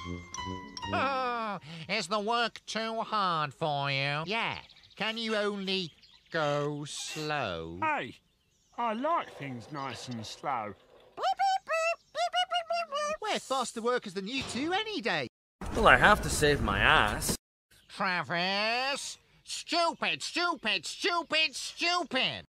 Oh, is the work too hard for you? Yeah. Can you only go slow? Hey, I like things nice and slow. We're faster workers than you two any day. Well, I have to save my ass. Travis! Stupid, stupid, stupid, stupid!